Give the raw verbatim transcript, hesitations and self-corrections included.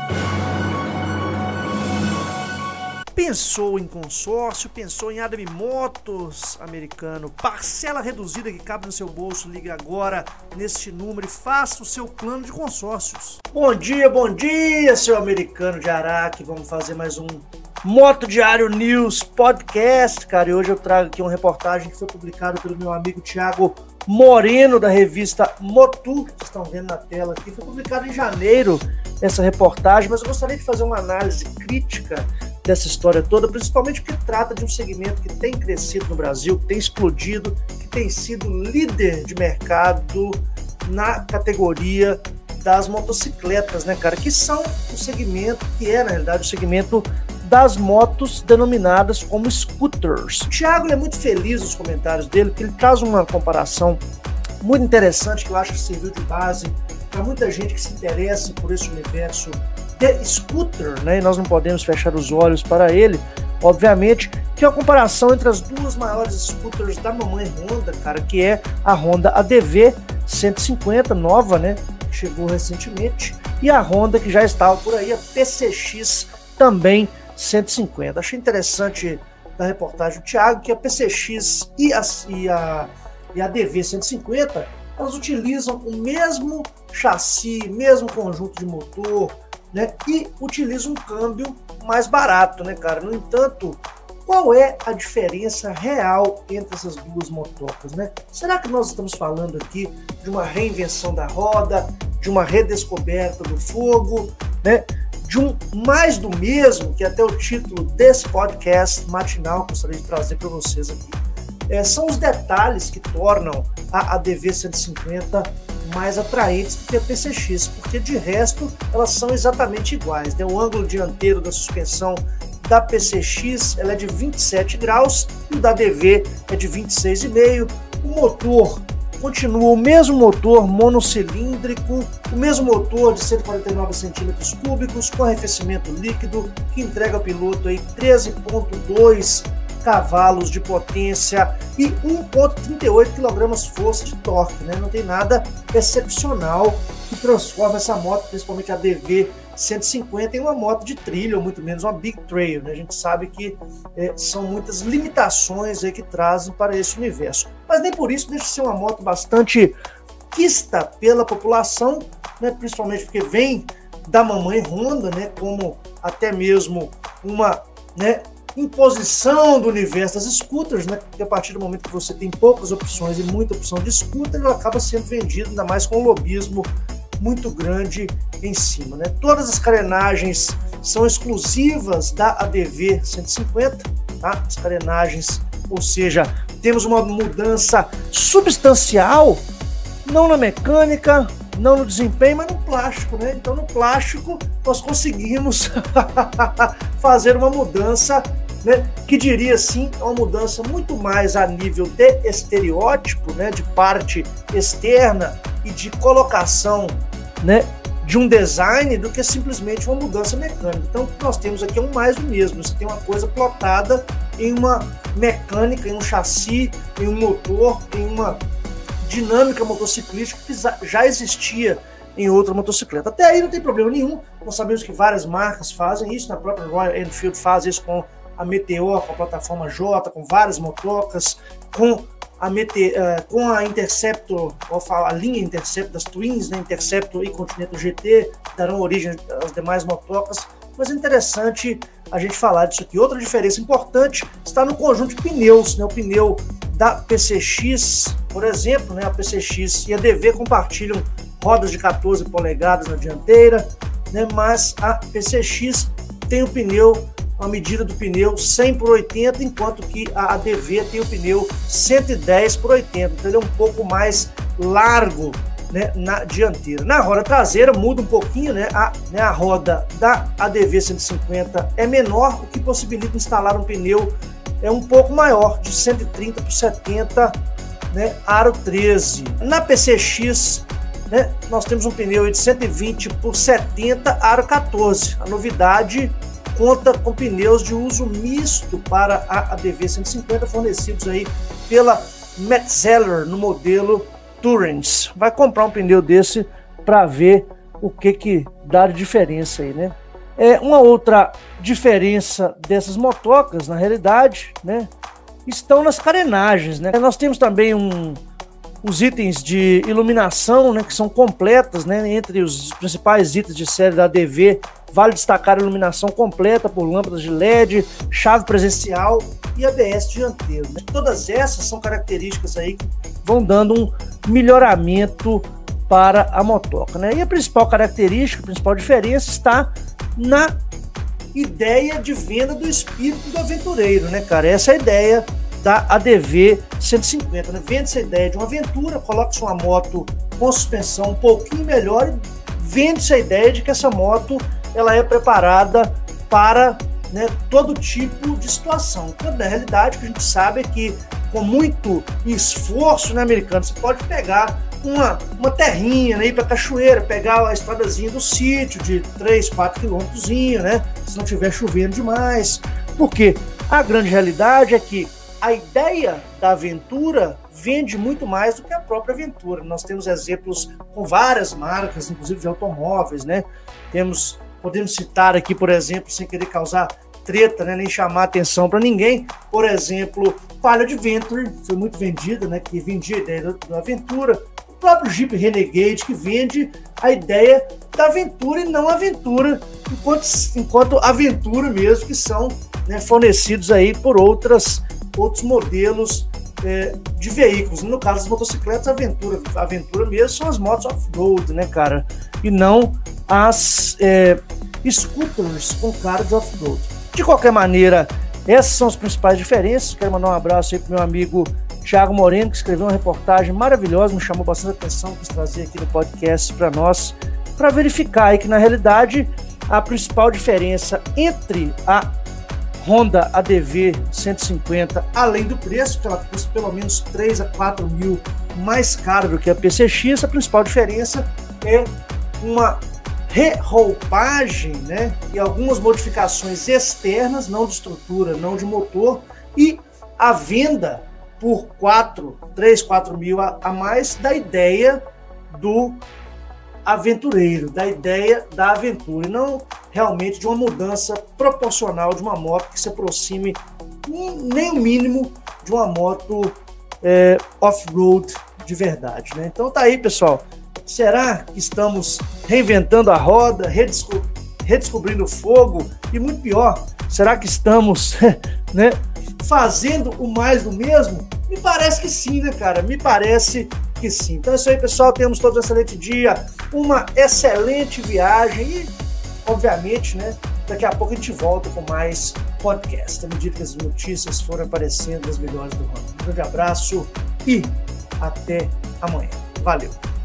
Pensou em consórcio, pensou em Adami Motors americano, parcela reduzida que cabe no seu bolso, ligue agora neste número e faça o seu plano de consórcios. Bom dia, bom dia, seu americano de Araque, vamos fazer mais um Moto Diário News Podcast, cara, e hoje eu trago aqui uma reportagem que foi publicada pelo meu amigo Thiago Moreno, da revista Motu, que vocês estão vendo na tela aqui, foi publicada em janeiro essa reportagem, mas eu gostaria de fazer uma análise crítica dessa história toda, principalmente porque trata de um segmento que tem crescido no Brasil, que tem explodido, que tem sido líder de mercado na categoria das motocicletas, né, cara? Que são o segmento, que é, na realidade, o segmento das motos denominadas como scooters. O Thiago é muito feliz nos comentários dele, porque ele traz uma comparação muito interessante, que eu acho que serviu de base para muita gente que se interessa por esse universo de scooter, né? E nós não podemos fechar os olhos para ele, obviamente, que é a comparação entre as duas maiores scooters da mamãe Honda, cara, que é a Honda A D V cento e cinquenta, nova, né? Chegou recentemente, e a Honda que já estava por aí, a P C X também cento e cinquenta. Achei interessante da reportagem do Thiago que a P C X e a, e a, e a A D V cento e cinquenta, elas utilizam o mesmo chassi, mesmo conjunto de motor, né, e utiliza um câmbio mais barato, né, cara? No entanto, qual é a diferença real entre essas duas motocas, né? Será que nós estamos falando aqui de uma reinvenção da roda, de uma redescoberta do fogo, né? De um mais do mesmo, que é até o título desse podcast matinal que eu gostaria de trazer para vocês aqui. É, são os detalhes que tornam a A D V cento e cinquenta mais atraentes do que a P C X, porque de resto elas são exatamente iguais, né? O ângulo dianteiro da suspensão da P C X ela é de vinte e sete graus e o da A D V é de vinte e seis vírgula cinco. O motor continua o mesmo motor monocilíndrico, o mesmo motor de cento e quarenta e nove centímetros cúbicos com arrefecimento líquido que entrega ao piloto aí treze vírgula dois cavalos de potência e um vírgula trinta e oito quilos-força de torque, né? Não tem nada excepcional que transforma essa moto, principalmente a A D V cento e cinquenta, em uma moto de trilha, ou muito menos uma big trail, né? A gente sabe que é, são muitas limitações aí que trazem para esse universo, mas nem por isso deixa de ser uma moto bastante quista pela população, né? Principalmente porque vem da mamãe Honda, né? Como até mesmo uma, né, imposição do universo das scooters, né? Porque a partir do momento que você tem poucas opções e muita opção de scooter, ele acaba sendo vendido, ainda mais com um lobismo muito grande em cima, né? Todas as carenagens são exclusivas da A D V cento e cinquenta, tá? As carenagens, ou seja, temos uma mudança substancial, não na mecânica, não no desempenho, mas no plástico, né? Então no plástico nós conseguimos fazer uma mudança, né, que diria assim, uma mudança muito mais a nível de estereótipo, né, de parte externa e de colocação, né, de um design, do que simplesmente uma mudança mecânica. Então o que nós temos aqui é um mais do mesmo. Você tem uma coisa plotada em uma mecânica, em um chassi, em um motor, em uma dinâmica motociclística que já existia em outra motocicleta. Até aí não tem problema nenhum. Nós sabemos que várias marcas fazem isso, na própria Royal Enfield faz isso com a Meteor, com a plataforma J, com várias motocas, com a, Mete, uh, com a Interceptor, a linha Interceptor das Twins, né, Interceptor e Continental G T, darão origem às demais motocas, mas é interessante a gente falar disso aqui. Outra diferença importante está no conjunto de pneus, né, o pneu da P C X, por exemplo, né, a P C X e a A D V compartilham rodas de quatorze polegadas na dianteira, né, mas a P C X tem o pneu, a medida do pneu cem por oitenta, enquanto que a A D V tem o pneu cento e dez por oitenta, então ele é um pouco mais largo, né, na dianteira. Na roda traseira muda um pouquinho, né, a, né, a roda da A D V cento e cinquenta é menor, o que possibilita instalar um pneu é um pouco maior, de cento e trinta por setenta, né, aro treze. Na P C X, né, nós temos um pneu de cento e vinte por setenta, aro quatorze. A novidade conta com pneus de uso misto para a A D V cento e cinquenta, fornecidos aí pela Metzeler no modelo Tourance. Vai comprar um pneu desse para ver o que que dá de diferença aí, né? É, uma outra diferença dessas motocas, na realidade, né, estão nas carenagens, né? Nós temos também um, os itens de iluminação, né, que são completas, né? Entre os principais itens de série da A D V, vale destacar a iluminação completa por lâmpadas de L E D, chave presencial e A B S dianteiro, né? Todas essas são características aí que vão dando um melhoramento para a motoca, né? E a principal característica, a principal diferença está na ideia de venda do espírito do aventureiro, né, cara? Essa é a ideia da A D V cento e cinquenta, né? Vende essa ideia de uma aventura, coloca-se uma moto com suspensão um pouquinho melhor e vende-se a ideia de que essa moto ela é preparada para, né, todo tipo de situação. Quando na realidade o que a gente sabe é que com muito esforço, né, americano, você pode pegar uma, uma terrinha, né, ir para cachoeira, pegar a estradazinha do sítio de três, quatro quilômetros, né, se não estiver chovendo demais. Porque a grande realidade é que a ideia da aventura vende muito mais do que a própria aventura. Nós temos exemplos com várias marcas, inclusive de automóveis, né? Temos, podemos citar aqui, por exemplo, sem querer causar treta, né, nem chamar atenção para ninguém, por exemplo, Palio Adventure, foi muito vendida, né, que vendia a ideia da aventura. O próprio Jeep Renegade, que vende a ideia da aventura e não aventura, enquanto, enquanto aventura mesmo, que são, né, fornecidos aí por outras, outros modelos é, de veículos. No caso das motocicletas, a aventura, a aventura mesmo são as motos off-road, né, cara? E não as é, scooters com cara de off-road. De qualquer maneira, essas são as principais diferenças. Quero mandar um abraço aí pro meu amigo Thiago Moreno, que escreveu uma reportagem maravilhosa, me chamou bastante atenção, quis trazer aqui no podcast para nós, para verificar aí que na realidade a principal diferença entre a Honda A D V cento e cinquenta, além do preço, que ela custa pelo menos três a quatro mil mais caro do que a P C X, a principal diferença é uma reroupagem, né, e algumas modificações externas, não de estrutura, não de motor, e a venda por quatro, três, quatro mil a, a mais da ideia do aventureiro, da ideia da aventura, e não realmente de uma mudança proporcional de uma moto que se aproxime nem o mínimo de uma moto é, off-road de verdade, né? Então tá aí, pessoal. Será que estamos reinventando a roda, redesco redescobrindo o fogo? E muito pior, será que estamos né, fazendo o mais do mesmo? Me parece que sim, né, cara? Me parece que sim. Então é isso aí, pessoal. Temos todos um excelente dia, uma excelente viagem e, obviamente, né, daqui a pouco a gente volta com mais podcast, à medida que as notícias forem aparecendo, as melhores do ramo. Um grande abraço e até amanhã. Valeu!